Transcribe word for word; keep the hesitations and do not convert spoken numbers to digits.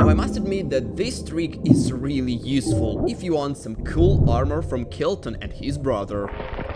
Now I must admit that this trick is really useful if you want some cool armor from Kelton and his brother.